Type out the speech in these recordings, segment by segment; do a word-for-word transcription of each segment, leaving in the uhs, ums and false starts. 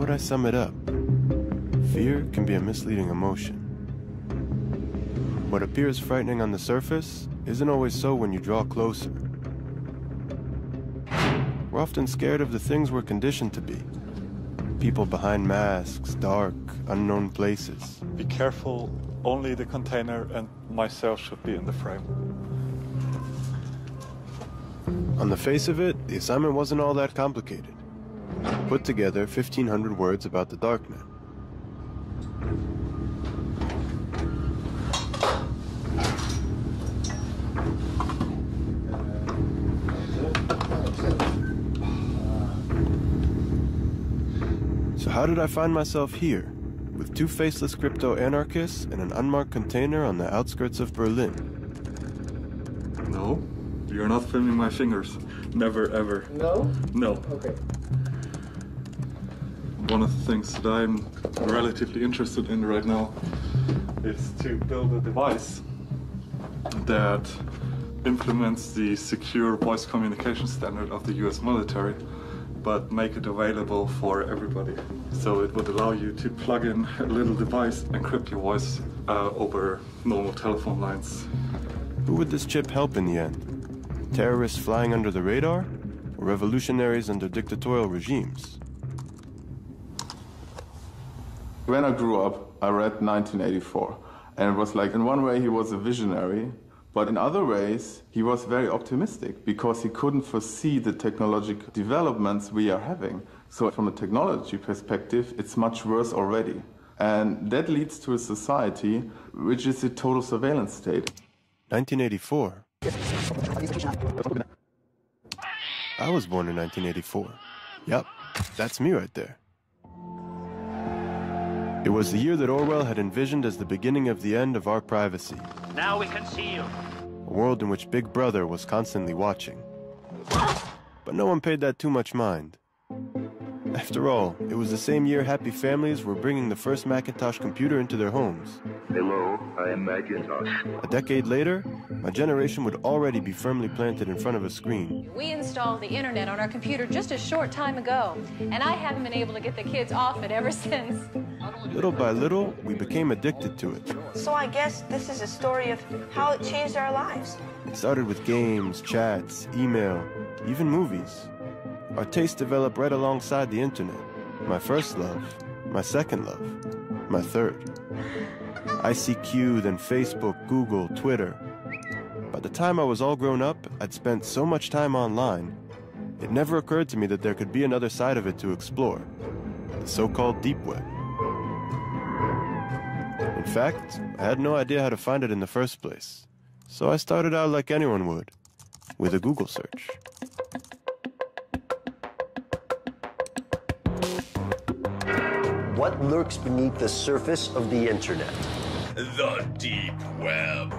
would I sum it up? Fear can be a misleading emotion. What appears frightening on the surface isn't always so when you draw closer. We're often scared of the things we're conditioned to be. People behind masks, dark, unknown places. Be careful, only the container and myself should be in the frame. On the face of it, the assignment wasn't all that complicated. Put together fifteen hundred words about the darknet. So how did I find myself here, with two faceless crypto-anarchists and an unmarked container on the outskirts of Berlin? No, you're not filming my fingers. Never, ever. No? No. Okay. One of the things that I'm relatively interested in right now is to build a device that implements the secure voice communication standard of the U S military, but make it available for everybody. So it would allow you to plug in a little device, encrypt your voice uh, over normal telephone lines. Who would this chip help in the end? Terrorists flying under the radar, or revolutionaries under dictatorial regimes? When I grew up, I read nineteen eighty-four, and it was like, in one way he was a visionary, but in other ways he was very optimistic because he couldn't foresee the technological developments we are having. So from a technology perspective, it's much worse already. And that leads to a society which is a total surveillance state. nineteen eighty-four. I was born in nineteen eighty-four. Yep, that's me right there. It was the year that Orwell had envisioned as the beginning of the end of our privacy. Now we can see you. A world in which Big Brother was constantly watching. But no one paid that too much mind. After all, it was the same year happy families were bringing the first Macintosh computer into their homes. Hello, I am Macintosh. A decade later, my generation would already be firmly planted in front of a screen. We installed the internet on our computer just a short time ago, and I haven't been able to get the kids off it ever since. Little by little, we became addicted to it. So I guess this is a story of how it changed our lives. It started with games, chats, email, even movies. Our tastes developed right alongside the internet. My first love, my second love, my third. I C Q, then Facebook, Google, Twitter. By the time I was all grown up, I'd spent so much time online, it never occurred to me that there could be another side of it to explore, the so-called deep web. In fact, I had no idea how to find it in the first place, so I started out like anyone would, with a Google search. What lurks beneath the surface of the internet? The deep web.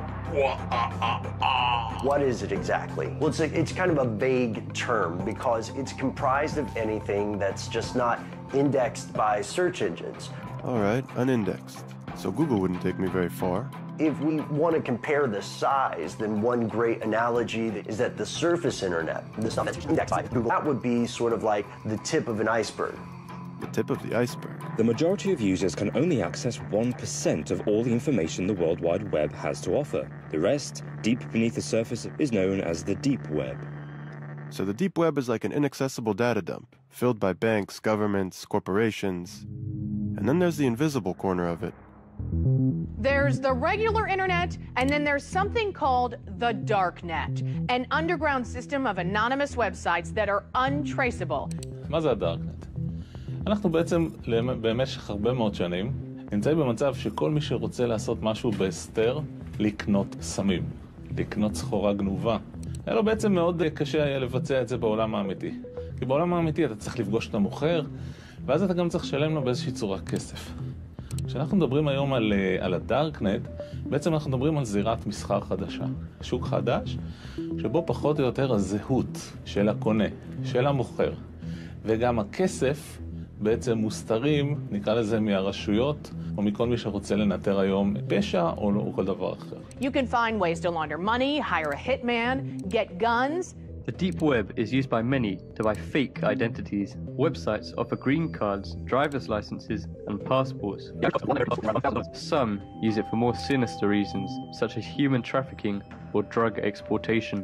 What is it exactly? Well, it's, a, it's kind of a vague term because it's comprised of anything that's just not indexed by search engines. All right, unindexed. So Google wouldn't take me very far. If we want to compare the size, then one great analogy is that the surface internet, the stuff that's indexed by Google, that would be sort of like the tip of an iceberg. The tip of the iceberg. The majority of users can only access one percent of all the information the World Wide Web has to offer. The rest, deep beneath the surface, is known as the deep web. So the deep web is like an inaccessible data dump, filled by banks, governments, corporations. And then there's the invisible corner of it. There's the regular internet, and then there's something called the dark net, an underground system of anonymous websites that are untraceable. מה זה הדארקנט? אנחנו בעצם במשך הרבה מאוד שנים נמצאים במצב שכל מי שרוצה לעשות משהו בהסתר, לקנות סמים, לקנות סחורה גנובה. היה לו בעצם מאוד קשה היה לבצע את זה בעולם האמיתי. כי בעולם האמיתי אתה צריך לפגוש את המוכר, ואז אתה גם צריך לשלם לו באיזושהי צורה כסף. כשאנחנו מדברים היום על, על הדארקנט, בעצם אנחנו מדברים על זירת מסחר חדשה. שוק חדש, שבו פחות או יותר הזהות של הקונה, של המוכר, וגם הכסף בעצם מוסתרים, נקרא לזה מהרשויות, או מכל מי שרוצה לנטר היום פשע או, או כל דבר אחר. You can find ways to launder money, hire a hitman, get guns, The deep web is used by many to buy fake identities. Websites offer green cards, driver's licenses, and passports. Some use it for more sinister reasons, such as human trafficking or drug exportation.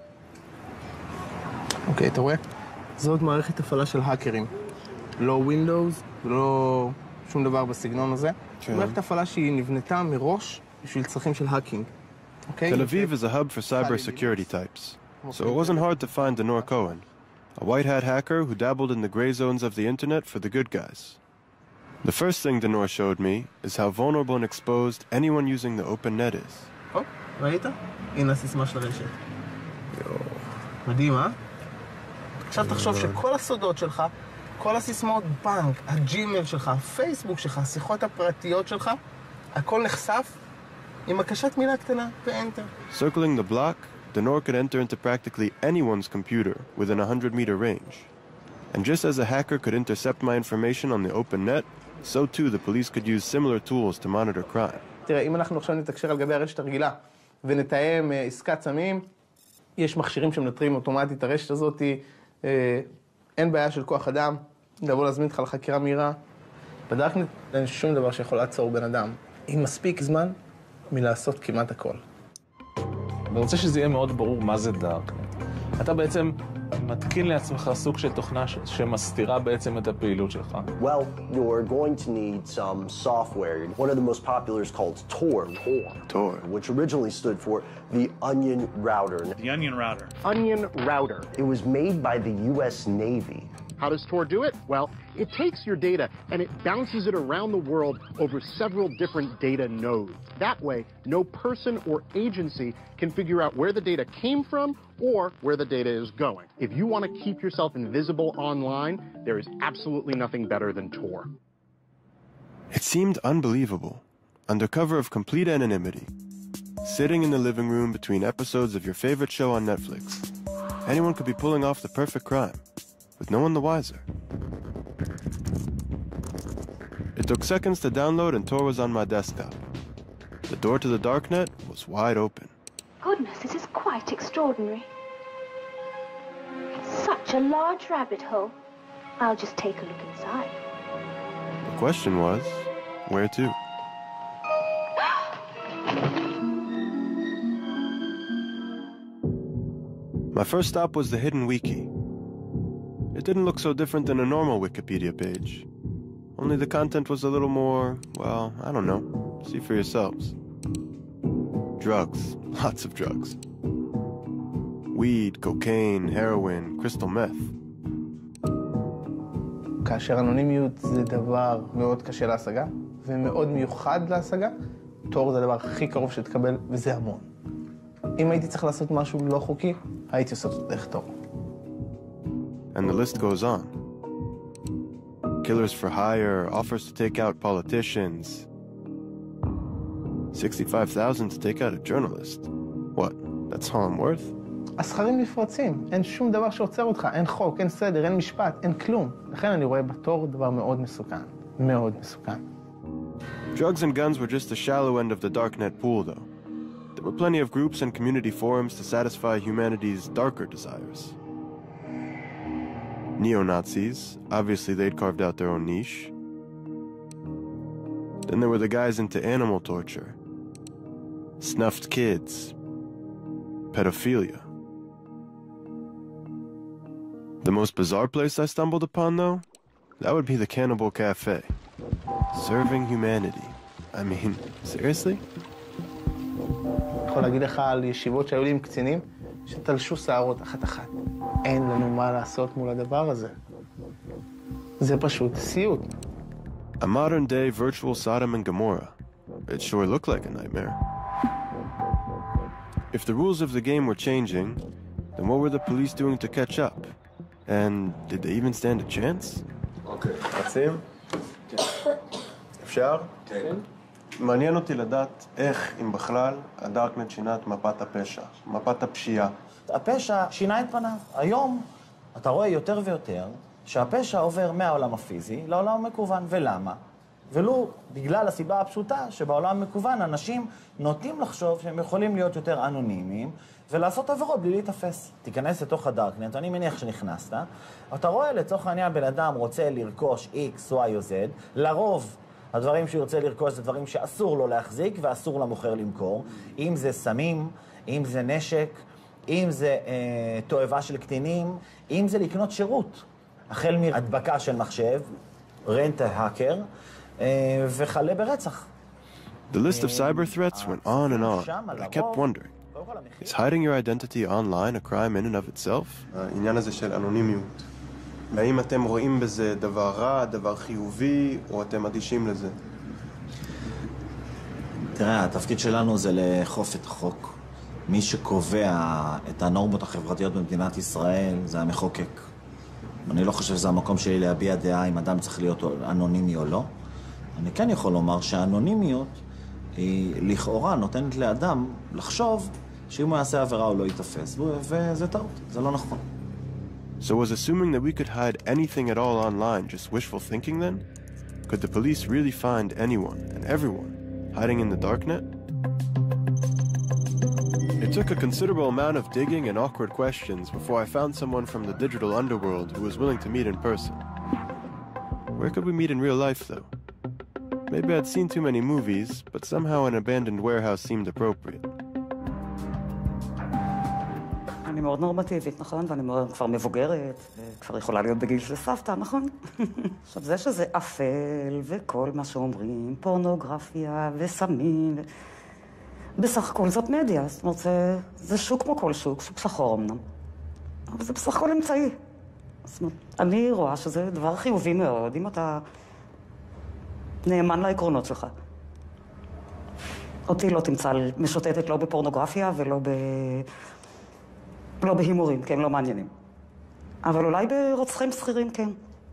אוקיי, אתה רואה? זאת מערכת הפעלה של האקרים. לא Windows, לא שום דבר בסגנון הזה. מערכת הפעלה שהיא נבנתה מראש בשביל צרכים של האקינג. אוקיי? Tel Aviv is a hub for cybersecurity types, so it wasn't hard to find Denor Cohen, a white-hat hacker who dabbled in the gray zones of the internet for the good guys. The first thing Denor showed me is how vulnerable and exposed anyone using the open net is. Oh, ראית? הנה הסיסמה של הרשת. יואו. מדהים, אה? עכשיו תחשוב שכל הסודות שלך, כל הסיסמאות בנק, הג'ימייל שלך, הפייסבוק שלך, השיחות הפרטיות שלך, הכל נחשף עם הקשת מילה קטנה ואנטר. Circling the block, Denor could enter into practically anyone's computer within a hundred meter range. And just as a hacker could intercept my information on the open net, so too the police could use similar tools to monitor crime. תראה, אם אנחנו עכשיו נתקשר על גבי הרשת הרגילה ונתאם עסקת סמים, יש מכשירים שמנטרים אוטומטית הרשת הזאת, אין בעיה של כוח אדם, לבוא להזמין אותך לחקירה מהירה. בדארקנט אין שום דבר שיכול לעצור בן אדם. עם מספיק זמן מלעשות כמעט הכל. אני רוצה שזה יהיה מאוד ברור מה זה דארקנט. אתה בעצם מתקין לעצמך סוג של תוכנה שמסתירה בעצם את הפעילות שלך. Well, you're going to need some software. One of the most popular is called Tor. Tor. Tor. Which originally stood for the Onion Router. The Onion Router. Onion Router. It was made by the U S Navy. How does Tor do it? Well, it takes your data and it bounces it around the world over several different data nodes. That way, no person or agency can figure out where the data came from or where the data is going. If you want to keep yourself invisible online, there is absolutely nothing better than Tor. It seemed unbelievable. Under cover of complete anonymity, sitting in the living room between episodes of your favorite show on Netflix, anyone could be pulling off the perfect crime, with no one the wiser. It took seconds to download and Tor was on my desktop. The door to the darknet was wide open. Goodness, this is quite extraordinary. It's such a large rabbit hole. I'll just take a look inside. The question was, where to? My first stop was the hidden wiki. It didn't look so different than a normal Wikipedia page. Only the content was a little more, well, I don't know. See for yourselves. Drugs. Lots of drugs. Weed, cocaine, heroin, crystal meth. כאשר אנונימיות זה דבר מאוד קשה להשגה, ומאוד מיוחד להשגה, תור זה הדבר הכי קרוב שתקבל, וזה המון. אם הייתי צריך לעשות משהו לא חוקי, הייתי עושה את דרך תור. And the list goes on. Killers for hire, offers to take out politicians. sixty-five thousand to take out a journalist. What? That's all I'm worth? הסכרים נפרצים. אין שום דבר שעוצר אותך. אין חוק, אין סדר, אין משפט, אין כלום. לכן אני רואה בתור דבר מאוד מסוכן. מאוד מסוכן. Drugs and guns were just the shallow end of the darknet pool, though. There were plenty of groups and community forums to satisfy humanity's darker desires. Neo-Nazis, obviously they'd carved out their own niche. Then there were the guys into animal torture, snuffed kids, pedophilia. The most bizarre place I stumbled upon, though, that would be the Cannibal Cafe. Serving humanity. I mean, seriously? אני יכול להגיד לך על ישיבות שהיו לי עם קצינים, שתלשו שערות אחת-אחת. אין לנו מה לעשות מול הדבר הזה. זה פשוט סיוט. A modern-day virtual Sodom and Gomorrah. It sure looked like a nightmare. If the rules of the game were changing, then what were the police doing to catch up? And did they even stand a chance? Okay. רצים? אפשר? כן. מעניין אותי לדעת איך, אם בכלל, הדארקנט שינה את מפת הפשע, מפת הפשיעה. הפשע שינה את פניו. היום אתה רואה יותר ויותר שהפשע עובר מהעולם הפיזי לעולם המקוון. ולמה? ולו בגלל הסיבה הפשוטה שבעולם מקוון אנשים נוטים לחשוב שהם יכולים להיות יותר אנונימיים ולעשות עבירות בלי להתאפס. תיכנס לתוך הדארקנט, אני מניח שנכנסת, אתה רואה לצורך העניין בן אדם רוצה לרכוש X, Y או Z, לרוב הדברים שהוא רוצה לרכוש זה דברים שאסור לו להחזיק ואסור למוכר למכור, אם זה סמים, אם זה נשק, אם זה אה, תועבה של קטינים, אם זה לקנות שירות, החל מהדבקה של מחשב, רנט ההאקר, אה, וחלה ברצח. The list of cyber threats went on and on. I kept wondering, is hiding your identity online a crime in and of itself? העניין הזה של אנונימיות. והאם אתם רואים בזה דבר רע, דבר חיובי, או אתם אדישים לזה? תראה, התפקיד שלנו זה לאכוף את החוק. מי שקובע את הנורמות החברתיות במדינת ישראל זה המחוקק. אני לא חושב שזה המקום שלי להביע דעה אם אדם צריך להיות אנונימי או לא. אני כן יכול לומר שהאנונימיות היא לכאורה נותנת לאדם לחשוב שאם הוא יעשה עבירה הוא לא יתפס, וזה טעות, זה לא נכון. So was assuming that we could hide anything at all online just wishful thinking then? Could the police really find anyone and everyone hiding in the darknet? It took a considerable amount of digging and awkward questions before I found someone from the digital underworld who was willing to meet in person. Where could we meet in real life, though? Maybe I'd seen too many movies, but somehow an abandoned warehouse seemed appropriate. אני מאוד נורמטיבית, נכון? ואני מאוד כבר מבוגרת, וכבר יכולה להיות בגיל של סבתא, נכון? עכשיו, זה שזה אפל וכל מה שאומרים, פורנוגרפיה וסמים, ו... בסך הכל זאת מדיה, זאת אומרת, זה, זה שוק כמו כל שוק, שוק שחור אמנם. אבל זה בסך הכל אמצעי. זאת אומרת, אני רואה שזה דבר חיובי מאוד, אם אתה נאמן לעקרונות שלך. אותי לא תמצא משוטטת לא בפורנוגרפיה ולא ב... לא בהימורים, כן, לא מעניינים. אבל אולי ברוצחים שכירים, כן.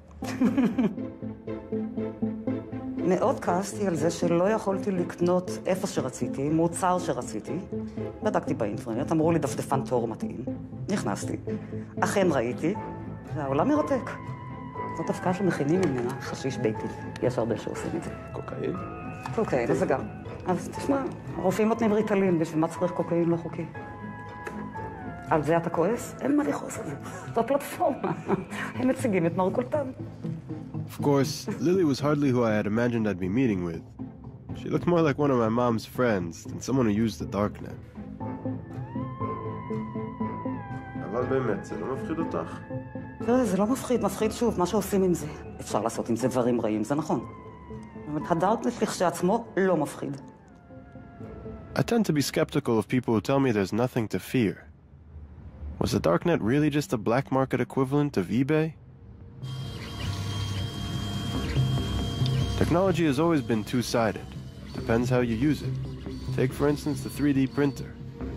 מאוד כעסתי על זה שלא יכולתי לקנות איפה שרציתי, מוצר שרציתי. בדקתי באינטרנט, אמרו לי דפדפן תור מתאים. נכנסתי. אכן ראיתי, והעולם מרתק. זאת דווקא שמכינים ממנה חשיש ביתי. יש הרבה שעושים את זה. קוקאין? קוקאין, זה גם. אז תשמע, הרופאים נותנים ריטלין, בשביל מה צריך קוקאין לא חוקי? על זה אתה כועס? אין מה לכעוס על זה. זו פלטפורמה. הם מציגים את מרכולתם. Of course, Lily was hardly who I had imagined I'd be meeting with. She looked more like one of my mom's friends than someone who used the darknet. אבל באמת, זה לא מפחיד אותך? לא, זה לא מפחיד. מפחיד שוב, מה שעושים עם זה. אפשר לעשות עם זה דברים רעים, זה נכון. אבל הדארקנט לכשעצמו לא מפחיד. I tend to be skeptical of people who tell me there's nothing to fear. Was the darknet really just a black market equivalent of eBay? Technology has always been two-sided. Depends how you use it. Take, for instance, the three D printer.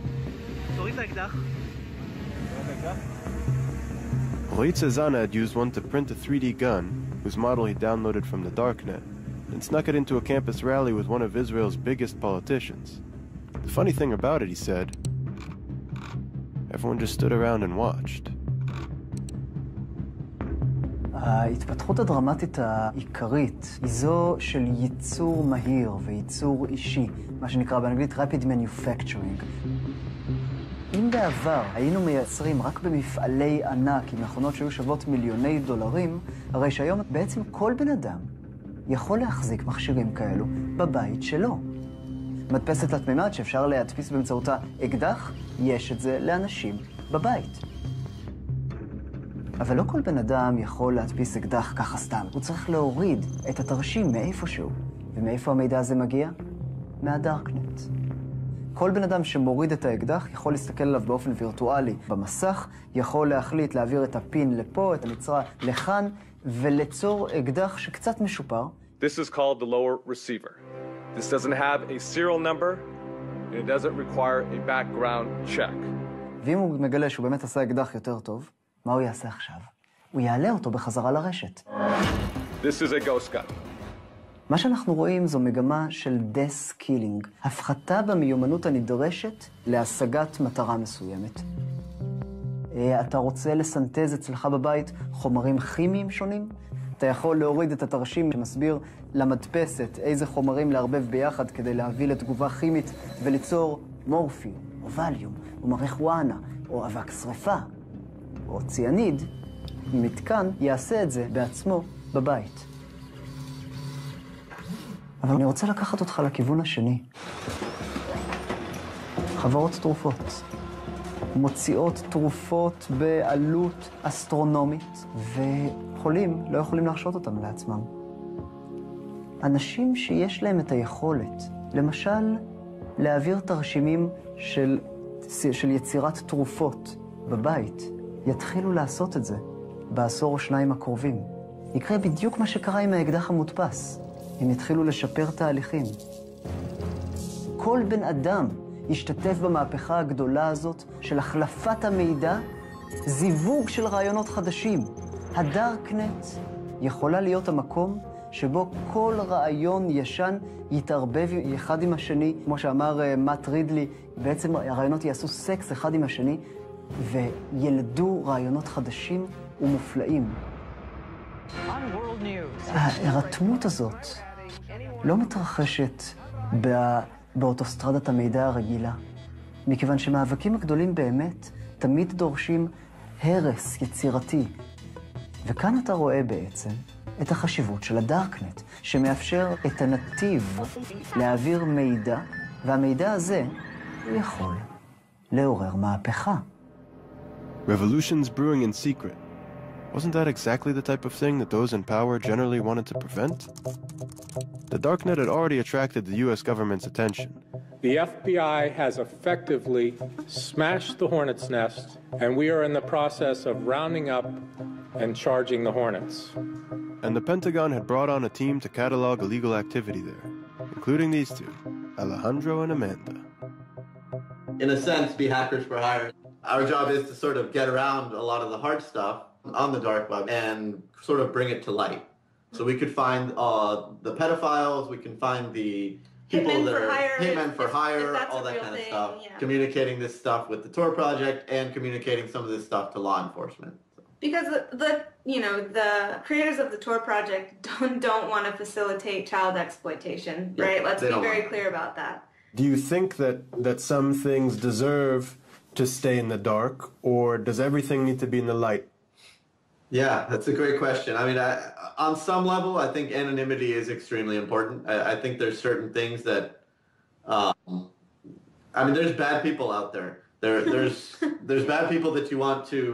Roit Zana had used one to print a three D gun, whose model he downloaded from the darknet, and snuck it into a campus rally with one of Israel's biggest politicians. The funny thing about it, he said, everyone just stood around and watched. ההתפתחות הדרמטית העיקרית היא זו של ייצור מהיר וייצור אישי, מה שנקרא באנגלית Rapid Manufacturing. אם בעבר היינו מייצרים רק במפעלי ענק עם מכונות שהיו שוות מיליוני דולרים, הרי שהיום בעצם כל בן אדם יכול להחזיק מכשירים כאלו בבית שלו. מדפסת לתמימת שאפשר להדפיס באמצעותה אקדח, יש את זה לאנשים בבית. אבל לא כל בן אדם יכול להדפיס אקדח ככה סתם. הוא צריך להוריד את התרשים מאיפשהו. ומאיפה המידע הזה מגיע? מהדארקנט. כל בן אדם שמוריד את האקדח יכול להסתכל עליו באופן וירטואלי במסך, יכול להחליט להעביר את הפין לפה, את המצרה לכאן, וליצור אקדח שקצת משופר. This is called the lower receiver. This doesn't have a serial number, and it doesn't require a background check. ואם הוא מגלה שהוא באמת עשה אקדח יותר טוב, מה הוא יעשה עכשיו? הוא יעלה אותו בחזרה לרשת. This is a ghost gun. מה שאנחנו רואים זו מגמה של desk-killing, הפחתה במיומנות הנדרשת להשגת מטרה מסוימת. אתה רוצה לסנטז אצלך בבית חומרים כימיים שונים? אתה יכול להוריד את התרשים שמסביר למדפסת איזה חומרים לערבב ביחד כדי להביא לתגובה כימית וליצור מורפיום, או ווליום, או מריחואנה, או אבק שרפה, או ציאניד. מתקן יעשה את זה בעצמו בבית. אבל אני רוצה לקחת אותך לכיוון השני. חברות תרופות מוציאות תרופות בעלות אסטרונומית, וחולים לא יכולים להרשות אותם לעצמם. אנשים שיש להם את היכולת, למשל, להעביר תרשימים של, של יצירת תרופות בבית, יתחילו לעשות את זה בעשור או שניים הקרובים. יקרה בדיוק מה שקרה עם האקדח המודפס. הם יתחילו לשפר תהליכים. כל בן אדם ישתתף במהפכה הגדולה הזאת של החלפת המידע, זיווג של רעיונות חדשים. הדארקנט יכולה להיות המקום שבו כל רעיון ישן יתערבב אחד עם השני, כמו שאמר uh, מאט רידלי, בעצם הרעיונות יעשו סקס אחד עם השני, וילדו רעיונות חדשים ומופלאים. ההירתמות הזאת לא מתרחשת בא... באוטוסטרדת המידע הרגילה, מכיוון שמאבקים הגדולים באמת תמיד דורשים הרס יצירתי. וכאן אתה רואה בעצם את החשיבות של הדארקנט, שמאפשר את הנתיב להעביר מידע, והמידע הזה הוא יכול לעורר מהפכה. Revolutions brewing in secret. Wasn't that exactly the type of thing that those in power generally wanted to prevent? The darknet had already attracted the U S government's attention. The F B I has effectively smashed the hornet's nest, and we are in the process of rounding up and charging the hornets. And the Pentagon had brought on a team to catalog illegal activity there, including these two, Alejandro and Amanda. In a sense, be hackers for hire. Our job is to sort of get around a lot of the hard stuff on the dark web and sort of bring it to light. So we could find uh, the pedophiles, we can find the people hitmen that for are hire, hitmen for if, hire, if all that kind thing, of stuff. Yeah. Communicating this stuff with the Tor Project and communicating some of this stuff to law enforcement. Because the, the you know the creators of the Tor Project don't don't want to facilitate child exploitation, Yeah, right? Let's they be don't very want. clear about that. Do you think that, that some things deserve to stay in the dark, or does everything need to be in the light? Yeah, that's a great question. I mean, I, on some level, I think anonymity is extremely important. I, I think there's certain things that, um, I mean, there's bad people out there. There, there's, there's bad people that you want to,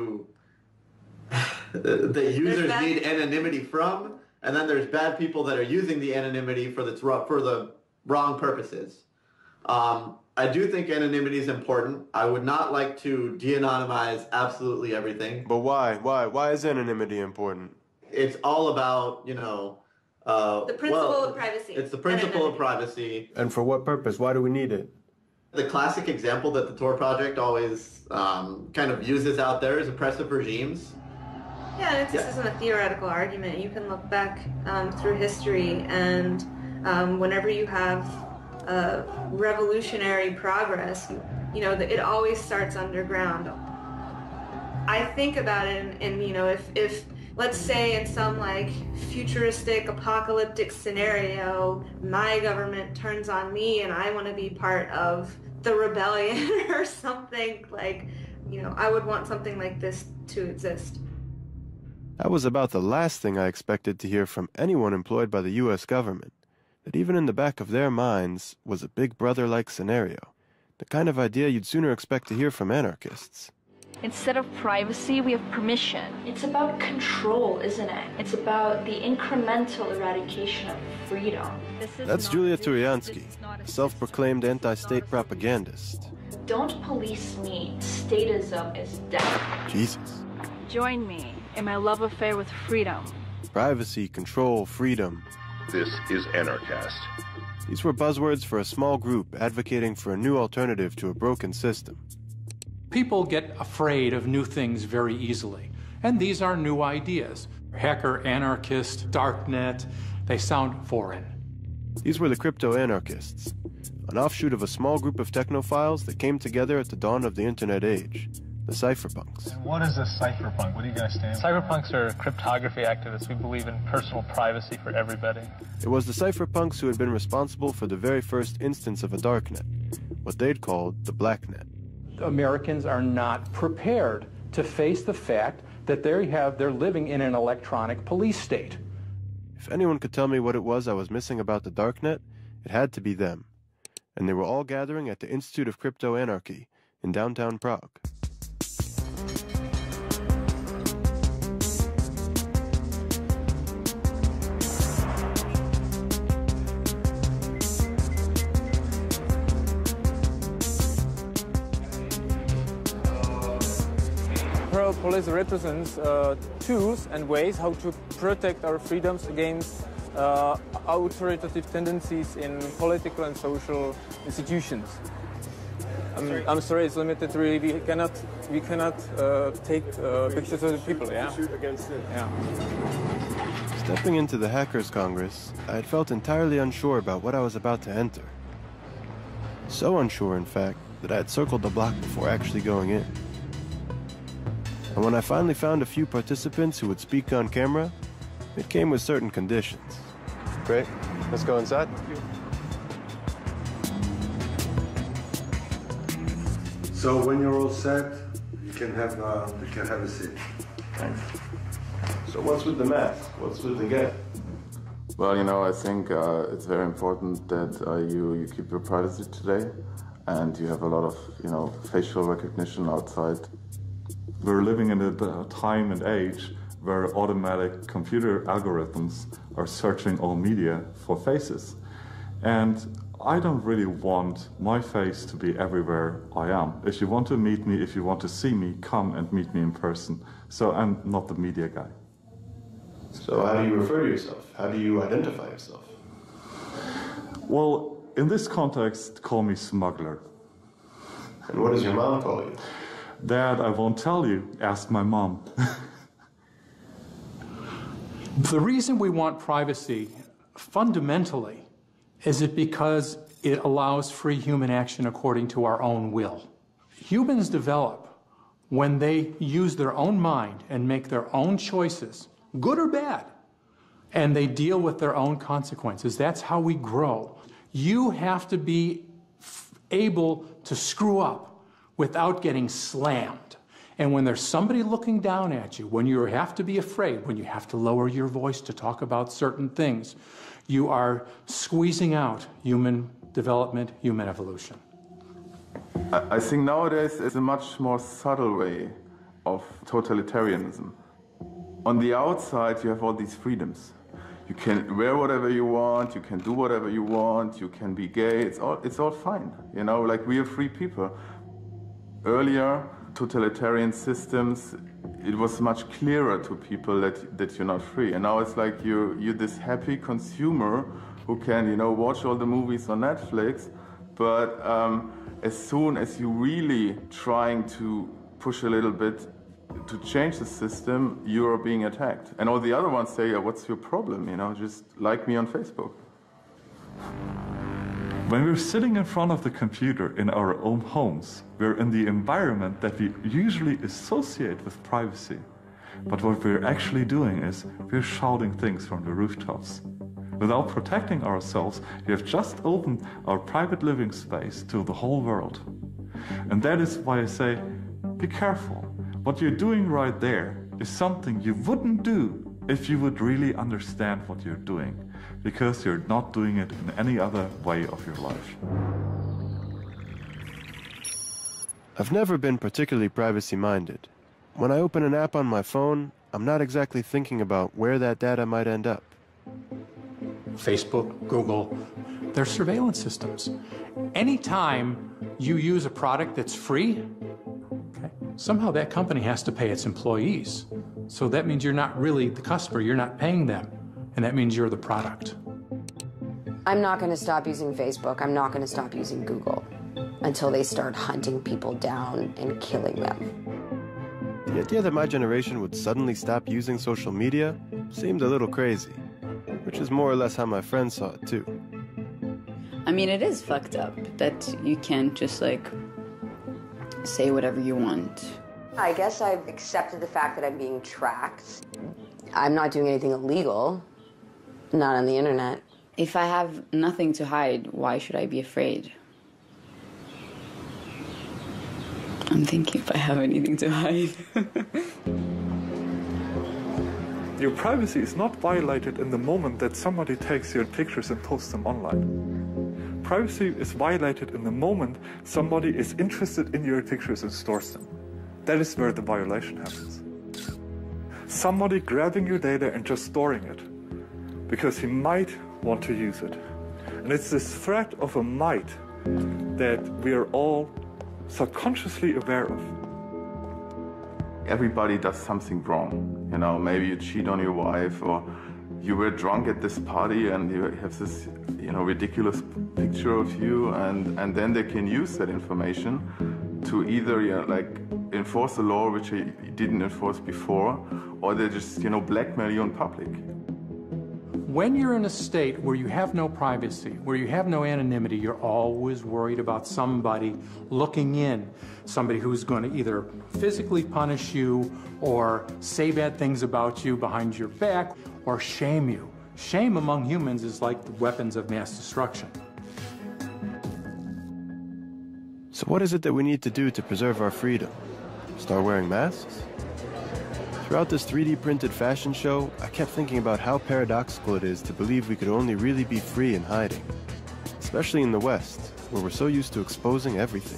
that users need anonymity from, and then there's bad people that are using the anonymity for the for the wrong purposes. Um, I do think anonymity is important. I would not like to de-anonymize absolutely everything. But why? Why? Why is anonymity important? It's all about, you know, uh, The principle well, of privacy. It's the principle of privacy. And for what purpose? Why do we need it? The classic example that the Tor Project always um, kind of uses out there is oppressive regimes. Yeah, and it's, this isn't a theoretical argument. You can look back um, through history, and um, whenever you have uh, revolutionary progress, you know, it always starts underground. I think about it, and, and you know, if, if let's say in some like futuristic apocalyptic scenario, my government turns on me and I want to be part of the rebellion or something, like, you know, I would want something like this to exist. That was about the last thing I expected to hear from anyone employed by the U S government. That even in the back of their minds was a big brother-like scenario. The kind of idea you'd sooner expect to hear from anarchists. Instead of privacy, we have permission. It's about control, isn't it? It's about the incremental eradication of freedom. That's Julia Turiansky, a self-proclaimed anti-state propagandist. Don't police me. Statism is death. Jesus. Join me in my love affair with freedom. Privacy, control, freedom. This is Anarchast. These were buzzwords for a small group advocating for a new alternative to a broken system. People get afraid of new things very easily, and these are new ideas. Hacker, anarchist, darknet, they sound foreign. These were the crypto-anarchists, an offshoot of a small group of technophiles that came together at the dawn of the internet age, the cypherpunks. What is a cypherpunk? What do you guys stand for? Cypherpunks are cryptography activists. We believe in personal privacy for everybody. It was the cypherpunks who had been responsible for the very first instance of a darknet, what they'd called the blacknet. Americans are not prepared to face the fact that they have, they're living in an electronic police state. If anyone could tell me what it was I was missing about the darknet, it had to be them. And they were all gathering at the Institute of Crypto Anarchy in downtown Prague. Pearl Police represents uh, tools and ways how to protect our freedoms against uh, authoritative tendencies in political and social institutions. I'm, sorry. I'm sorry, it's limited. Really, we cannot we cannot uh, take uh, pictures of the people. Yeah. Shoot against it. Yeah. Stepping into the Hackers Congress, I had felt entirely unsure about what I was about to enter. So unsure, in fact, that I had circled the block before actually going in. And when I finally found a few participants who would speak on camera, it came with certain conditions. Great. Let's go inside. So when you're all set, you can have uh, you can have a seat. Thanks. So what's with the mask? What's with the gap? Well, you know, I think uh, it's very important that uh, you you keep your privacy today, and you have a lot of you know facial recognition outside. We're living in a time and age where automatic computer algorithms are searching all media for faces. And I don't really want my face to be everywhere I am. If you want to meet me, if you want to see me, come and meet me in person. So I'm not the media guy. So how do you refer to yourself? How do you identify yourself? Well, in this context, call me smuggler. And what does your mom call you? Dad, I won't tell you. Ask my mom. The reason we want privacy, fundamentally, is it because it allows free human action according to our own will. Humans develop when they use their own mind and make their own choices, good or bad, and they deal with their own consequences. That's how we grow. You have to be able to screw up without getting slammed. And when there's somebody looking down at you, when you have to be afraid, when you have to lower your voice to talk about certain things, you are squeezing out human development, human evolution. I think nowadays it's a much more subtle way of totalitarianism. On the outside, you have all these freedoms. You can wear whatever you want, you can do whatever you want, you can be gay, it's all, it's all fine. You know, like we are free people. Earlier, totalitarian systems, it was much clearer to people that, that you're not free. And now it's like you're, you're this happy consumer who can, you know, watch all the movies on Netflix, but um, as soon as you're really trying to push a little bit to change the system, you're being attacked. And all the other ones say, yeah, what's your problem? You know, just like me on Facebook. When we're sitting in front of the computer in our own homes, we're in the environment that we usually associate with privacy. But what we're actually doing is we're shouting things from the rooftops. Without protecting ourselves, we have just opened our private living space to the whole world. And that is why I say, be careful. What you're doing right there is something you wouldn't do if you would really understand what you're doing, because you're not doing it in any other way of your life. I've never been particularly privacy-minded. When I open an app on my phone, I'm not exactly thinking about where that data might end up. Facebook, Google, they're surveillance systems. Anytime you use a product that's free, okay, somehow that company has to pay its employees. So that means you're not really the customer, you're not paying them, and that means you're the product. I'm not going to stop using Facebook, I'm not going to stop using Google until they start hunting people down and killing them. The idea that my generation would suddenly stop using social media seemed a little crazy, which is more or less how my friends saw it too. I mean, it is fucked up that you can't just like say whatever you want I guess I've accepted the fact that I'm being tracked. I'm not doing anything illegal, not on the internet. If I have nothing to hide, why should I be afraid? I'm thinking if I have anything to hide. Your privacy is not violated in the moment that somebody takes your pictures and posts them online. Privacy is violated in the moment somebody is interested in your pictures and stores them. That is where the violation happens. Somebody grabbing your data and just storing it because he might want to use it. And it's this threat of a might that we are all subconsciously aware of. Everybody does something wrong. You know, maybe you cheat on your wife, or you were drunk at this party and you have this, you know, ridiculous picture of you, and, and then they can use that information to either, you know, like, enforce a law which they didn't enforce before, or they just, you know, blackmail you in public. When you're in a state where you have no privacy, where you have no anonymity, you're always worried about somebody looking in, somebody who's going to either physically punish you or say bad things about you behind your back or shame you. Shame among humans is like the weapons of mass destruction. So what is it that we need to do to preserve our freedom? Start wearing masks? Throughout this three D printed fashion show, I kept thinking about how paradoxical it is to believe we could only really be free in hiding, especially in the West, where we're so used to exposing everything.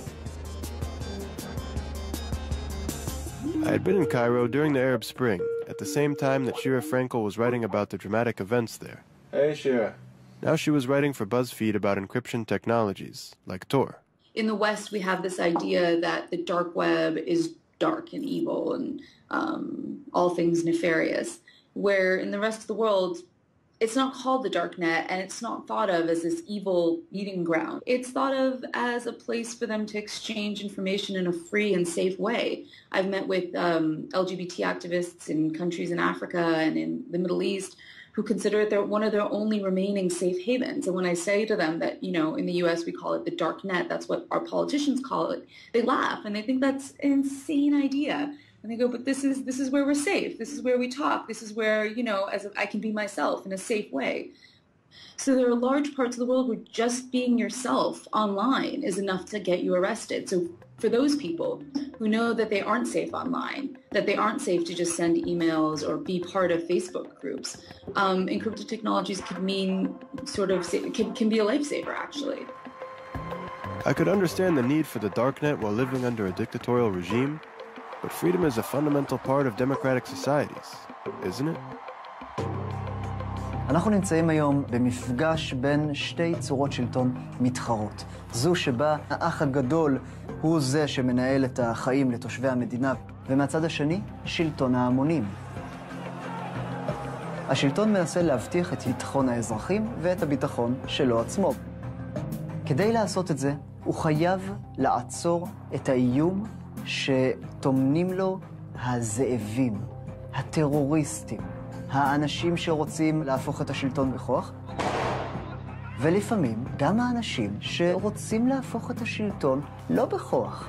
I had been in Cairo during the Arab Spring, at the same time that Shira Frankel was writing about the dramatic events there. Hey, Shira. Now she was writing for BuzzFeed about encryption technologies, like Tor. In the West, we have this idea that the dark web is dark and evil and um, all things nefarious, where in the rest of the world, it's not called the dark net, and it's not thought of as this evil meeting ground. It's thought of as a place for them to exchange information in a free and safe way. I've met with um, L G B T activists in countries in Africa and in the Middle East who consider it their, one of their only remaining safe havens. And when I say to them that, you know, in the U S we call it the dark net, that's what our politicians call it, they laugh and they think that's an insane idea. And they go, but this is this is where we're safe. This is where we talk. This is where, you know, as I can be myself in a safe way. So there are large parts of the world where just being yourself online is enough to get you arrested. So for those people who know that they aren't safe online, that they aren't safe to just send emails or be part of Facebook groups, um, encrypted technologies can mean sort of, can, can be a lifesaver, actually. I could understand the need for the darknet while living under a dictatorial regime, but freedom is a fundamental part of democratic societies, isn't it? אנחנו נמצאים היום במפגש בין שתי צורות שלטון מתחרות. זו שבה האח הגדול הוא זה שמנהל את החיים לתושבי המדינה, ומהצד השני, שלטון ההמונים. השלטון מנסה להבטיח את ביטחון האזרחים ואת הביטחון שלו עצמו. כדי לעשות את זה, הוא חייב לעצור את האיום שטומנים לו הזאבים, הטרוריסטים, האנשים שרוצים להפוך את השלטון בכוח, ולפעמים גם האנשים שרוצים להפוך את השלטון לא בכוח.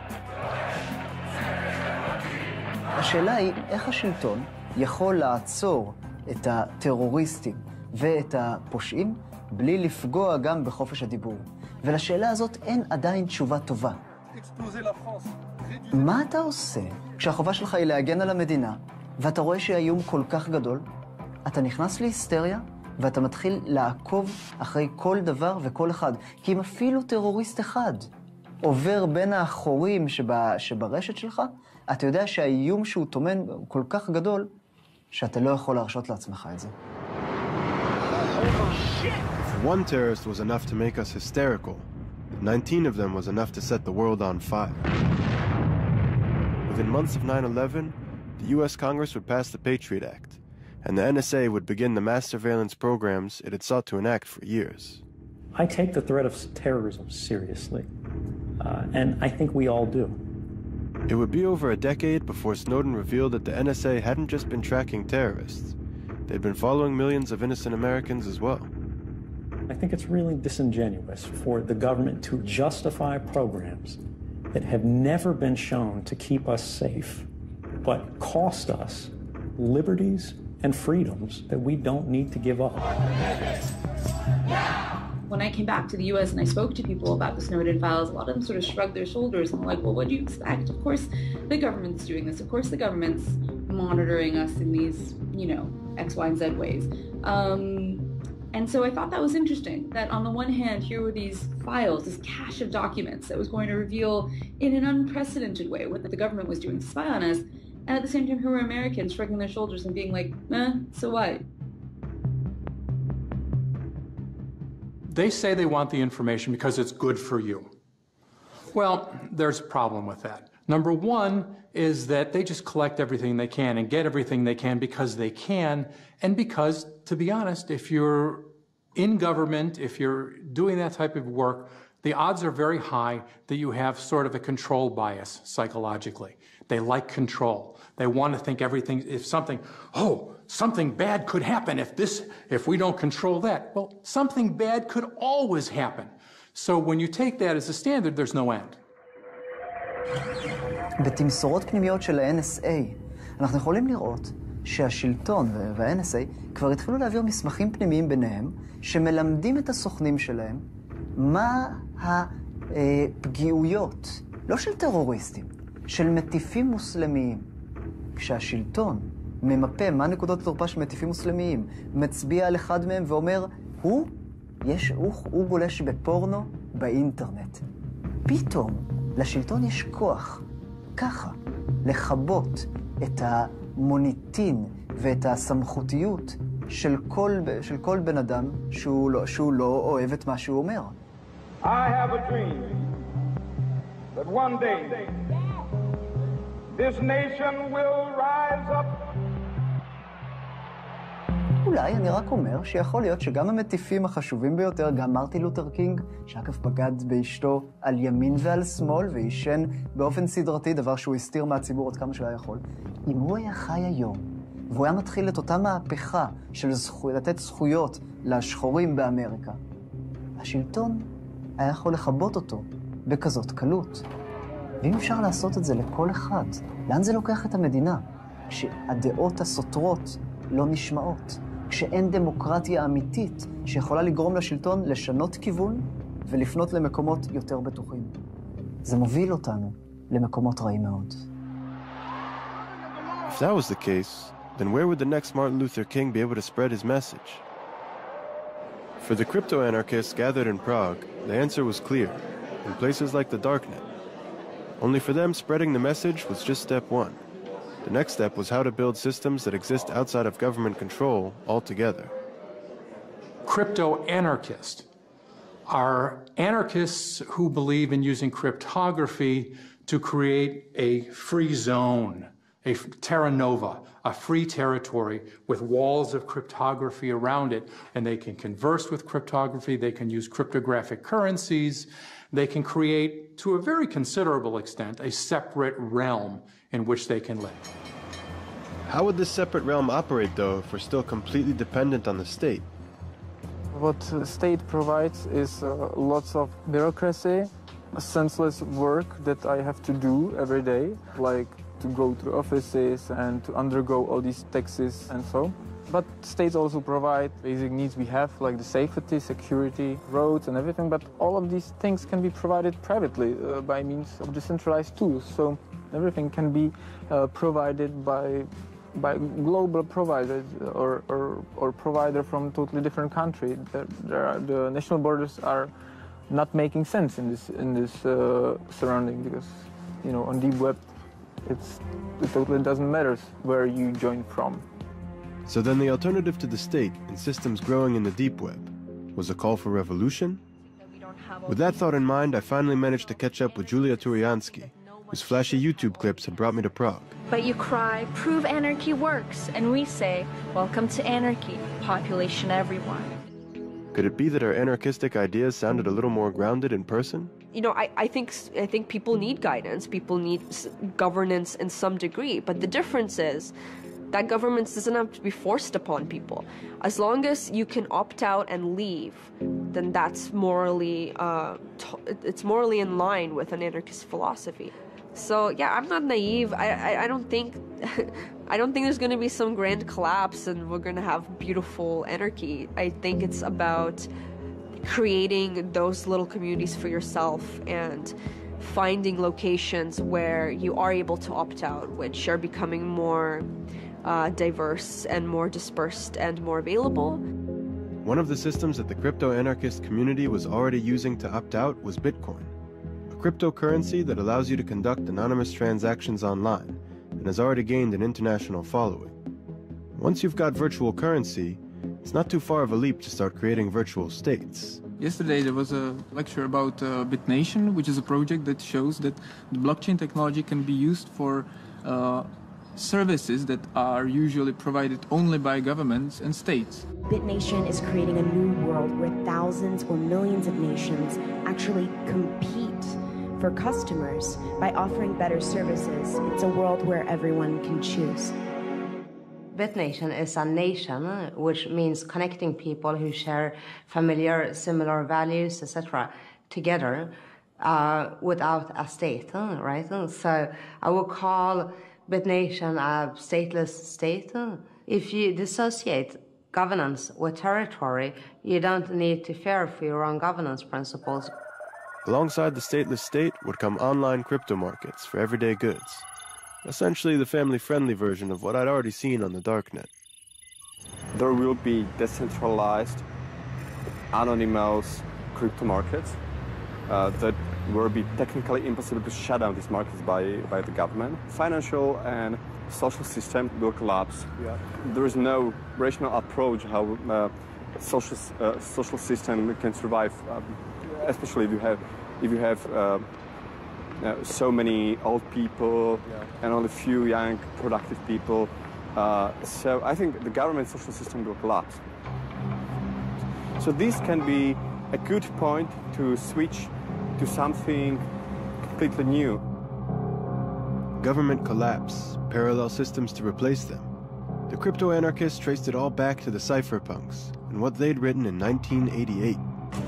השאלה היא איך השלטון יכול לעצור את הטרוריסטים ואת הפושעים בלי לפגוע גם בחופש הדיבור. ולשאלה הזאת אין עדיין תשובה טובה. מה אתה עושה כשהחובה שלך היא להגן על המדינה, ואתה רואה שהאיום כל כך גדול, אתה נכנס להיסטריה, ואתה מתחיל לעקוב אחרי כל דבר וכל אחד. כי אם אפילו טרוריסט אחד עובר בין האחורים שבה, שברשת שלך, אתה יודע שהאיום שהוא טומן הוא כל כך גדול, שאתה לא יכול להרשות לעצמך את זה. If one terrorist was enough to make us hysterical, nineteen of them was enough to set the world on fire. Within months of nine eleven, the U S Congress would pass the Patriot Act, and the N S A would begin the mass surveillance programs it had sought to enact for years. I take the threat of terrorism seriously, uh, and I think we all do. It would be over a decade before Snowden revealed that the N S A hadn't just been tracking terrorists. They'd been following millions of innocent Americans as well. I think it's really disingenuous for the government to justify programs that have never been shown to keep us safe, but cost us liberties and freedoms that we don't need to give up. When I came back to the U S and I spoke to people about the Snowden files, a lot of them sort of shrugged their shoulders and were like, well, what do you expect? Of course the government's doing this. Of course the government's monitoring us in these, you know, X, Y, and Z ways. Um, and so I thought that was interesting, that on the one hand, here were these files, this cache of documents that was going to reveal in an unprecedented way what the government was doing to spy on us. And at the same time, here were Americans shrugging their shoulders and being like, eh, so what? They say they want the information because it's good for you. Well, there's a problem with that. Number one is that they just collect everything they can and get everything they can because they can, and because, to be honest, if you're in government, if you're doing that type of work, the odds are very high that you have sort of a control bias psychologically. They like control. They want to think everything, if something, oh, something bad could happen if this, if we don't control that. Well, something bad could always happen. So when you take that as a standard, there's no end. בתמסורות פנימיות של ה-אן אס איי, אנחנו יכולים לראות שהשלטון וה-אן אס איי כבר התחילו להעביר מסמכים פנימיים ביניהם, שמלמדים את הסוכנים שלהם מה הפגיעויות, לא של טרוריסטים, של מטיפים מוסלמיים. כשהשלטון ממפה מה נקודות התורפה של מטיפים מוסלמיים, מצביע על אחד מהם ואומר, הוא, יש, הוא, הוא גולש בפורנו באינטרנט. פתאום לשלטון יש כוח, ככה, לכבות את המוניטין ואת הסמכותיות של כל, של כל בן אדם שהוא לא, שהוא לא אוהב את מה שהוא אומר. I have a dream that one day this nation will rise up. אולי אני רק אומר שיכול להיות שגם המטיפים החשובים ביותר, גם מרטין לותר קינג, שאגב בגד באשתו על ימין ועל שמאל ועישן באופן סדרתי, דבר שהוא הסתיר מהציבור עוד כמה שהוא היה יכול, אם הוא היה חי היום, והוא היה מתחיל את אותה מהפכה של זכו... לתת זכויות לשחורים באמריקה, השלטון היה יכול לכבות אותו בכזאת קלות. ואם אפשר לעשות את זה לכל אחד, לאן זה לוקח את המדינה? כשהדעות הסותרות לא נשמעות. כשאין דמוקרטיה אמיתית שיכולה לגרום לשלטון לשנות כיוון ולפנות למקומות יותר בטוחים. זה מוביל אותנו למקומות רעים מאוד. If that was the case, then where would the next Martin Luther King be able to spread his message? For the crypto-anarchists gathered in Prague, the answer was clear, in places like the Darknet. Only for them, spreading the message was just step one. The next step was how to build systems that exist outside of government control altogether. Crypto-anarchists are anarchists who believe in using cryptography to create a free zone, a terra nova, a free territory with walls of cryptography around it, and they can converse with cryptography, they can use cryptographic currencies, they can create, to a very considerable extent, a separate realm in which they can live. How would this separate realm operate, though, if we're still completely dependent on the state? What the state provides is uh, lots of bureaucracy, senseless work that I have to do every day, like to go to offices and to undergo all these taxes and so. But states also provide basic needs we have, like the safety, security, roads and everything, but all of these things can be provided privately uh, by means of decentralized tools. So everything can be uh, provided by by global providers or, or, or provider from a totally different country. There, there are, the national borders are not making sense in this in this uh, surrounding because, you know, on deep web, it's it totally doesn't matter where you join from. So then the alternative to the state and systems growing in the deep web was a call for revolution? With that thought in mind, I finally managed to catch up with Julia Turiansky, whose flashy YouTube clips had brought me to Prague. But you cry, prove anarchy works, and we say, welcome to anarchy, population everyone. Could it be that our anarchistic ideas sounded a little more grounded in person? You know, I, I think I think people need guidance, people need governance in some degree, but the difference is that governance doesn't have to be forced upon people. As long as you can opt out and leave, then that's morally, uh, t- it's morally in line with an anarchist philosophy. So yeah, I'm not naive. I, I, I don't think, I don't think there's going to be some grand collapse and we're going to have beautiful anarchy. I think it's about creating those little communities for yourself and finding locations where you are able to opt out, which are becoming more uh, diverse and more dispersed and more available. One of the systems that the crypto-anarchist community was already using to opt out was Bitcoin, a cryptocurrency that allows you to conduct anonymous transactions online and has already gained an international following. Once you've got virtual currency, it's not too far of a leap to start creating virtual states. Yesterday there was a lecture about uh, BitNation, which is a project that shows that the blockchain technology can be used for uh, services that are usually provided only by governments and states. BitNation is creating a new world where thousands or millions of nations actually compete for customers by offering better services. It's a world where everyone can choose. BitNation is a nation, which means connecting people who share familiar, similar values, et cetera, together uh, without a state, right? So I would call BitNation a stateless state. If you dissociate governance with territory, you don't need to fear for your own governance principles. Alongside the stateless state would come online crypto markets for everyday goods. Essentially the family-friendly version of what I'd already seen on the darknet. There will be decentralized, anonymous crypto markets uh, that will be technically impossible to shut down these markets by, by the government. Financial and social system will collapse. Yeah. There is no rational approach how uh, social uh, social system can survive, uh, especially if you have if you have. Uh, Uh, so many old people yeah. and only few young, productive people. Uh, so I think the government social system will collapse. So this can be a good point to switch to something completely new. Government collapse, parallel systems to replace them. The crypto-anarchists traced it all back to the cypherpunks and what they'd written in nineteen eighty-eight.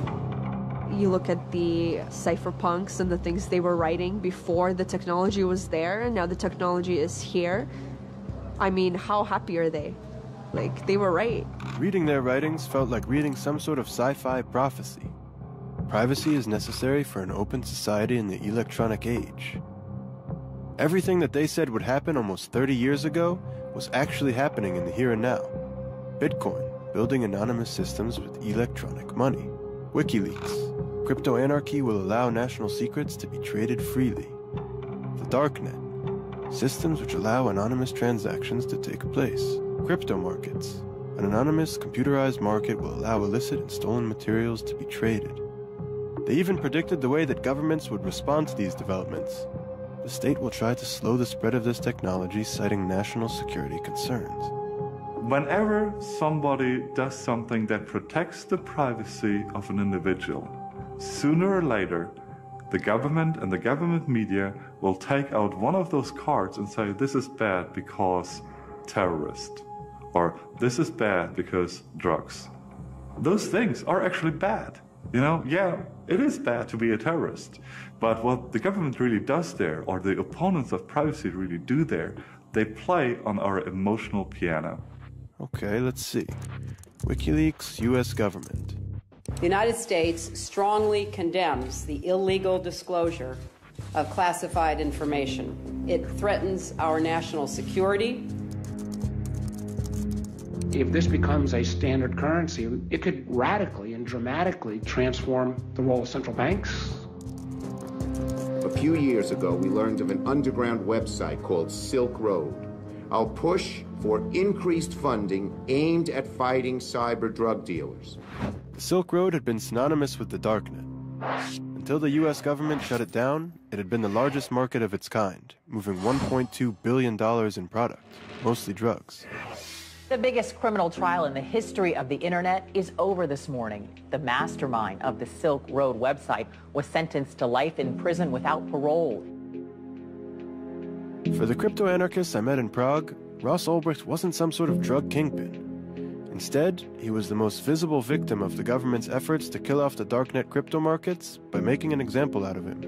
You look at the cypherpunks and the things they were writing before the technology was there, and now the technology is here. I mean, how happy are they? Like, they were right. Reading their writings felt like reading some sort of sci-fi prophecy. Privacy is necessary for an open society in the electronic age. Everything that they said would happen almost thirty years ago was actually happening in the here and now. Bitcoin, building anonymous systems with electronic money. WikiLeaks. Crypto-anarchy will allow national secrets to be traded freely. The Darknet. Systems which allow anonymous transactions to take place. Crypto markets. An anonymous, computerized market will allow illicit and stolen materials to be traded. They even predicted the way that governments would respond to these developments. The state will try to slow the spread of this technology, citing national security concerns. Whenever somebody does something that protects the privacy of an individual, sooner or later, the government and the government media will take out one of those cards and say, this is bad because terrorist, or this is bad because drugs. Those things are actually bad. You know, yeah, it is bad to be a terrorist, but what the government really does there, or the opponents of privacy really do there, they play on our emotional piano. Okay, let's see. WikiLeaks, U S government. The United States strongly condemns the illegal disclosure of classified information. It threatens our national security. If this becomes a standard currency, it could radically and dramatically transform the role of central banks. A few years ago, we learned of an underground website called Silk Road. Our push for increased funding aimed at fighting cyber drug dealers. The Silk Road had been synonymous with the Darknet. Until the U S government shut it down, it had been the largest market of its kind, moving one point two billion dollars in product, mostly drugs. The biggest criminal trial in the history of the internet is over this morning. The mastermind of the Silk Road website was sentenced to life in prison without parole. For the crypto-anarchists I met in Prague, Ross Ulbricht wasn't some sort of drug kingpin. Instead, he was the most visible victim of the government's efforts to kill off the darknet crypto markets by making an example out of him.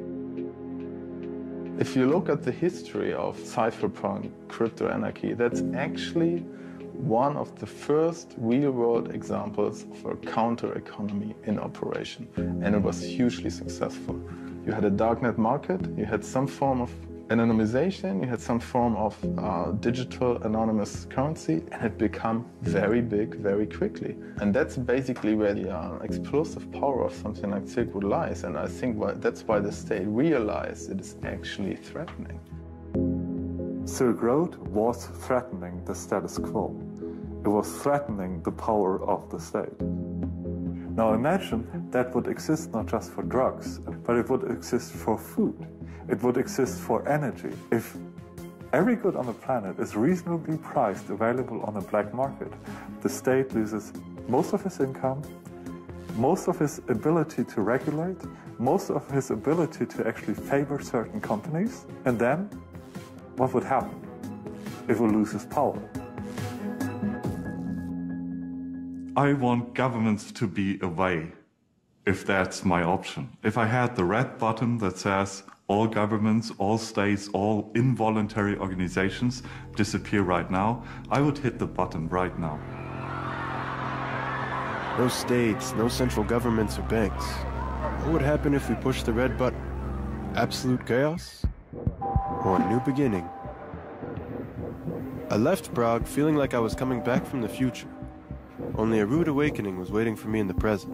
If you look at the history of cypherpunk crypto anarchy, that's actually one of the first real-world examples of a counter-economy in operation, and it was hugely successful. You had a darknet market, you had some form of anonymization, you had some form of uh, digital anonymous currency, and it became very big very quickly. And that's basically where the uh, explosive power of something like Silk Road lies, and I think why, that's why the state realized it is actually threatening. Silk Road was threatening the status quo. It was threatening the power of the state. Now imagine that would exist not just for drugs, but it would exist for food. It would exist for energy. If every good on the planet is reasonably priced, available on the black market, the state loses most of his income, most of his ability to regulate, most of his ability to actually favor certain companies, and then what would happen? It will lose its power. I want governments to be away, if that's my option. If I had the red button that says all governments, all states, all involuntary organizations disappear right now, I would hit the button right now. No states, no central governments or banks. What would happen if we pushed the red button? Absolute chaos? Or a new beginning? I left Prague feeling like I was coming back from the future. Only a rude awakening was waiting for me in the present.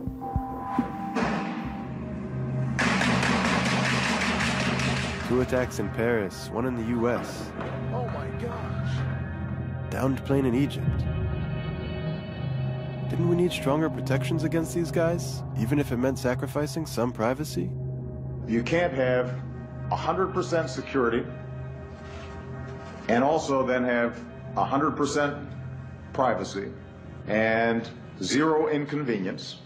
Two attacks in Paris, one in the U S. Oh my gosh. Downed plane in Egypt. Didn't we need stronger protections against these guys, even if it meant sacrificing some privacy? You can't have one hundred percent security and also then have one hundred percent privacy and zero inconvenience.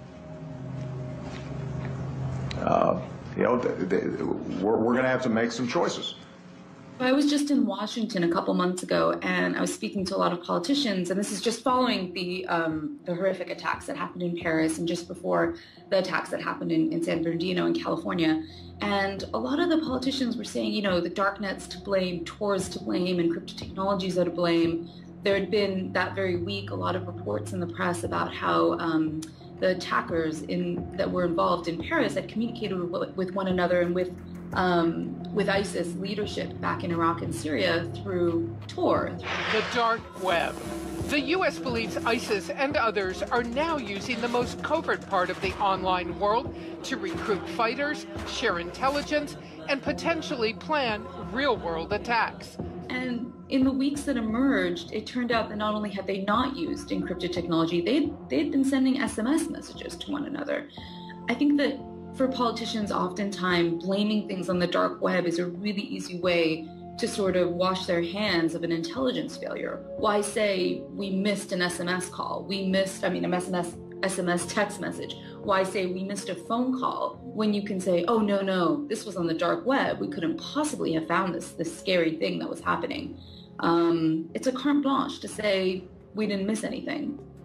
Uh, you know, th th we're, we're going to have to make some choices. I was just in Washington a couple months ago, and I was speaking to a lot of politicians, and this is just following the um, the horrific attacks that happened in Paris and just before the attacks that happened in, in San Bernardino in California. And a lot of the politicians were saying, you know, the darknet's to blame, Tor's to blame, and crypto technologies are to blame. There had been that very week a lot of reports in the press about how um, the attackers in that were involved in Paris had communicated with, with one another and with Um, with ISIS leadership back in Iraq and Syria through Tor. The dark web. The U S believes ISIS and others are now using the most covert part of the online world to recruit fighters, share intelligence, and potentially plan real-world attacks. And in the weeks that emerged, it turned out that not only had they not used encrypted technology, they'd, they'd been sending S M S messages to one another. I think that for politicians, oftentimes blaming things on the dark web is a really easy way to sort of wash their hands of an intelligence failure. Why say we missed an S M S call? We missed, I mean, a S M S, S M S text message. Why say we missed a phone call when you can say, oh, no, no, this was on the dark web. We couldn't possibly have found this, this scary thing that was happening. Um, it's a carte blanche to say we didn't miss anything.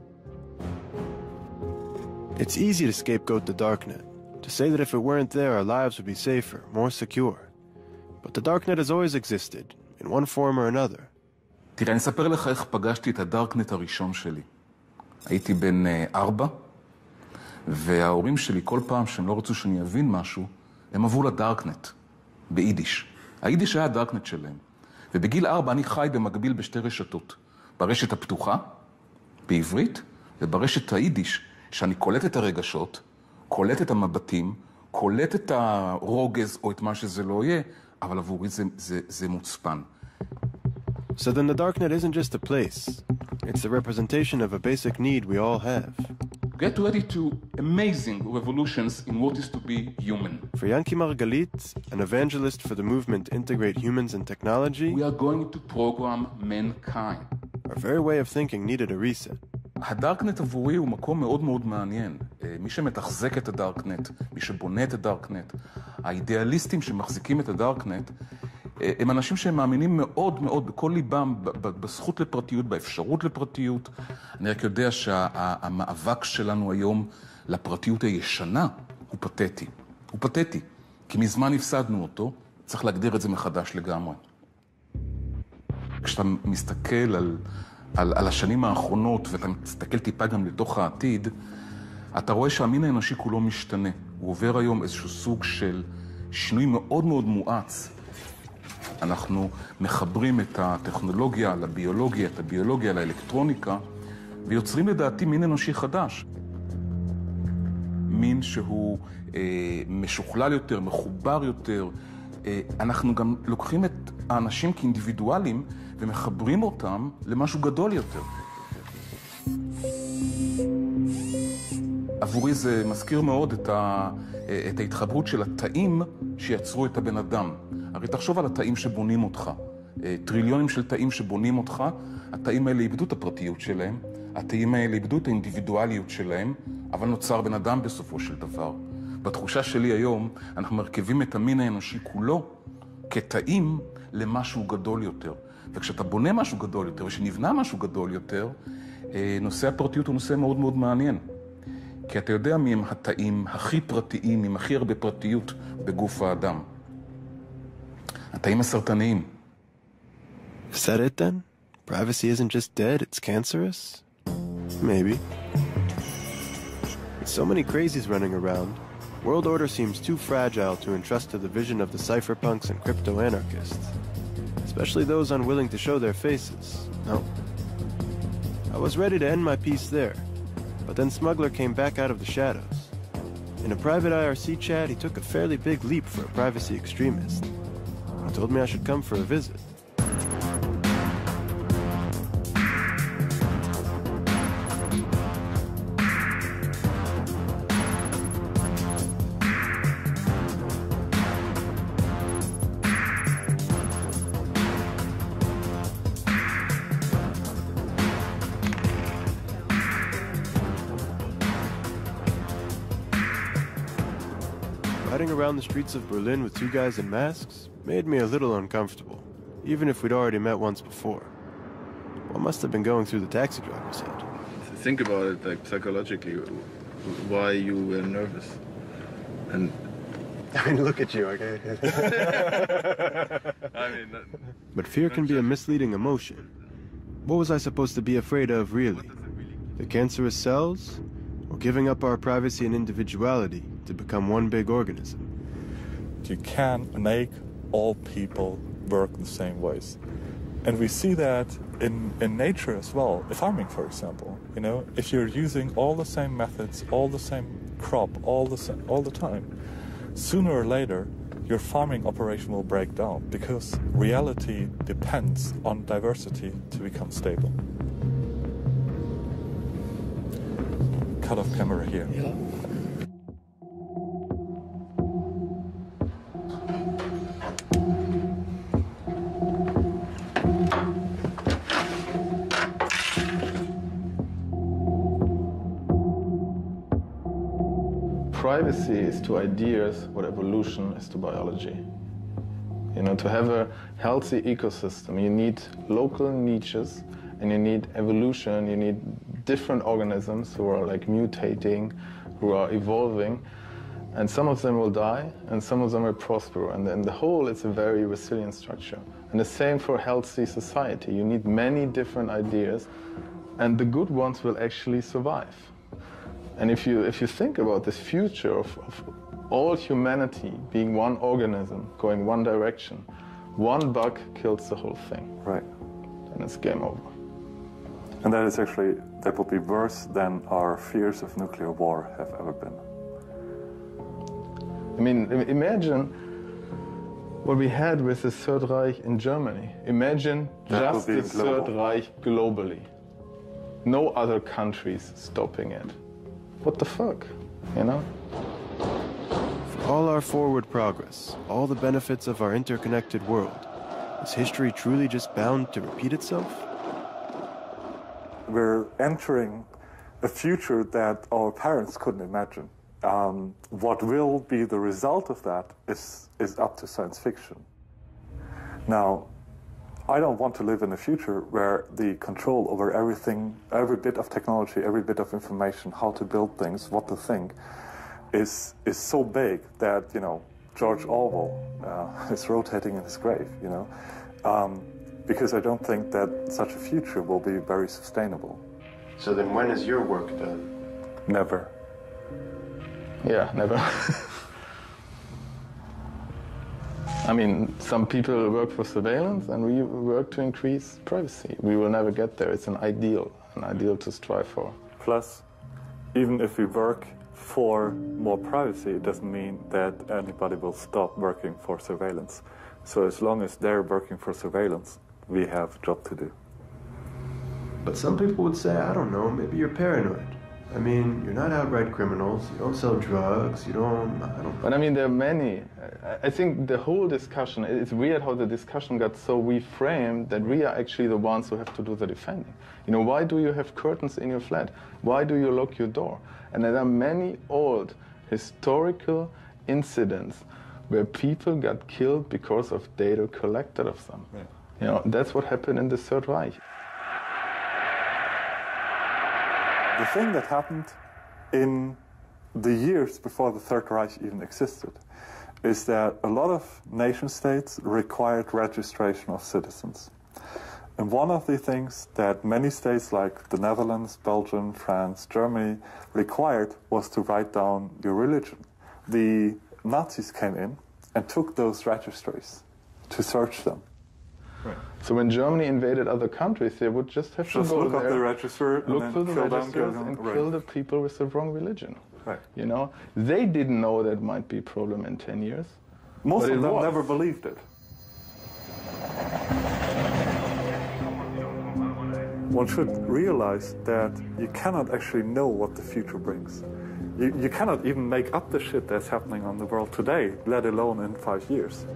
It's easy to scapegoat the darknet. To say that if it weren't there, our lives would be safer, more secure. But the darknet has always existed, in one form or another. תראה, אני אספר לך איך פגשתי את הדארקנט הראשון שלי. הייתי בן ארבע, וההורים שלי כל פעם שהם לא רצו שאני אבין משהו, הם עברו לדארקנט, ביידיש. היידיש היה הדארקנט שלהם. ובגיל ארבע אני חי במקביל בשתי רשתות. ברשת הפתוחה, בעברית, וברשת היידיש, שאני קולט את הרגשות, קולט את המבטים, קולט את הרוגז או את מה שזה לא יהיה, אבל עבורי זה, זה, זה מוצפן. So then the darknet isn't just a place. It's the representation of a basic need we all have. Get ready to amazing revolutions in what is to be human. For Yanki Margalit, an evangelist for the movement to integrate humans and technology, we are going to program mankind. Our very way of thinking needed a reset. הדארקנט עבורי הוא מקום מאוד מאוד מעניין. מי שמתחזק את הדארקנט, מי שבונה את הדארקנט, האידיאליסטים שמחזיקים את הדארקנט, הם אנשים שהם מאמינים מאוד מאוד בכל ליבם בזכות לפרטיות, באפשרות לפרטיות. אני רק יודע שהמאבק שלנו היום לפרטיות הישנה הוא פתטי. הוא פתטי, כי מזמן הפסדנו אותו, צריך להגדיר את זה מחדש לגמרי. כשאתה מסתכל על, על, על השנים האחרונות, ואתה מסתכל טיפה גם לתוך העתיד, אתה רואה שהמין האנושי כולו משתנה. הוא עובר היום איזשהו סוג של שינוי מאוד מאוד מואץ. אנחנו מחברים את הטכנולוגיה לביולוגיה, את הביולוגיה לאלקטרוניקה, ויוצרים לדעתי מין אנושי חדש. מין שהוא אה, משוכלל יותר, מחובר יותר. אה, אנחנו גם לוקחים את האנשים כאינדיבידואלים ומחברים אותם למשהו גדול יותר. עבורי זה מזכיר מאוד את, ה, את ההתחברות של התאים שיצרו את הבן אדם. הרי תחשוב על התאים שבונים אותך. טריליונים של תאים שבונים אותך, התאים האלה איבדו את הפרטיות שלהם, התאים האלה איבדו את האינדיבידואליות שלהם, אבל נוצר בן אדם בסופו של דבר. בתחושה שלי היום, אנחנו מרכיבים את המין האנושי כולו כתאים למשהו גדול יותר. וכשאתה בונה משהו גדול יותר, ושנבנה משהו גדול יותר, נושא הפרטיות הוא נושא מאוד מאוד מעניין. כי אתה יודע מי הם התאים הכי פרטיים, עם הכי הרבה פרטיות בגוף האדם. התאים הסרטניים. Is that it then? Privacy isn't just dead, it's cancerous? Maybe. With so many crazies running around, world order seems too fragile to entrust to the vision of the cypherpunks and crypto-anarchists. Especially those unwilling to show their faces. No. I was ready to end my piece there. But then Smuggler came back out of the shadows. In a private I R C chat, he took a fairly big leap for a privacy extremist. He told me I should come for a visit. Riding around the streets of Berlin with two guys in masks made me a little uncomfortable, even if we'd already met once before. What must have been going through the taxi driver's head? Think about it, like, psychologically, why you were nervous. And I mean, look at you, okay? I mean, that, but fear can be a misleading emotion. What was I supposed to be afraid of, really? The cancerous cells? Or giving up our privacy and individuality to become one big organism? You can't make all people work in the same ways. And we see that in, in nature as well. Farming, for example, you know, if you're using all the same methods, all the same crop, all the, sa- all the time, sooner or later, your farming operation will break down because reality depends on diversity to become stable. Cut off camera here. Yeah. Privacy is to ideas what evolution is to biology. You know, to have a healthy ecosystem, you need local niches and you need evolution, you need different organisms who are like mutating, who are evolving, and some of them will die and some of them will prosper. And in the whole, it's a very resilient structure. And the same for healthy society. You need many different ideas and the good ones will actually survive. And if you, if you think about this future of, of all humanity being one organism, going one direction, one bug kills the whole thing. Right. And it's game over. And that is actually, that will be worse than our fears of nuclear war have ever been. I mean, imagine what we had with the Third Reich in Germany. Imagine That just will be the Third global. Reich globally. No other countries stopping it. What the fuck, you know? For all our forward progress, all the benefits of our interconnected world, is history truly just bound to repeat itself? We're entering a future that our parents couldn't imagine. Um, what will be the result of that is, is up to science fiction. Now, I don't want to live in a future where the control over everything, every bit of technology, every bit of information, how to build things, what to think, is is so big that, you know, George Orwell uh, is rotating in his grave, you know, um, because I don't think that such a future will be very sustainable. So then when is your work done? Never. Yeah, never. I mean, some people work for surveillance and we work to increase privacy. We will never get there. It's an ideal, an ideal to strive for. Plus, even if we work for more privacy, it doesn't mean that anybody will stop working for surveillance. So as long as they're working for surveillance, we have a job to do. But some people would say, I don't know, maybe you're paranoid. I mean, you're not outright criminals, you don't sell drugs, you don't, I don't... But I mean, there are many. I think the whole discussion, it's weird how the discussion got so reframed that we are actually the ones who have to do the defending. You know, why do you have curtains in your flat? Why do you lock your door? And there are many old historical incidents where people got killed because of data collected of them. Yeah. You know, that's what happened in the Third Reich. The thing that happened in the years before the Third Reich even existed is that a lot of nation states required registration of citizens. And one of the things that many states like the Netherlands, Belgium, France, Germany required was to write down your religion. The Nazis came in and took those registries to search them. Right. So when Germany invaded other countries, they would just have just to go look there, up the register, look and through the kill registers them, and right. kill the people with the wrong religion. Right. You know, they didn't know that might be a problem in ten years. Most but of it them was. never believed it. One should realize that you cannot actually know what the future brings. You, you cannot even make up the shit that's happening on the world today, let alone in five years.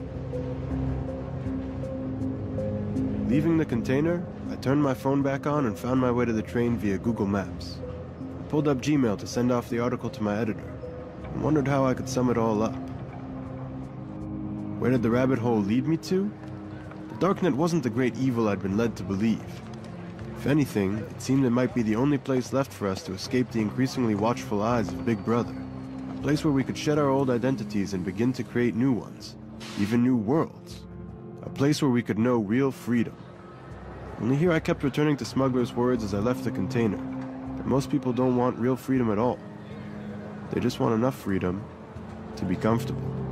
Leaving the container, I turned my phone back on and found my way to the train via Google Maps. I pulled up Gmail to send off the article to my editor and wondered how I could sum it all up. Where did the rabbit hole lead me to? The darknet wasn't the great evil I'd been led to believe. If anything, it seemed it might be the only place left for us to escape the increasingly watchful eyes of Big Brother. A place where we could shed our old identities and begin to create new ones, even new worlds. A place where we could know real freedom. Only here I kept returning to Smuggler's words as I left the container, that most people don't want real freedom at all. They just want enough freedom to be comfortable.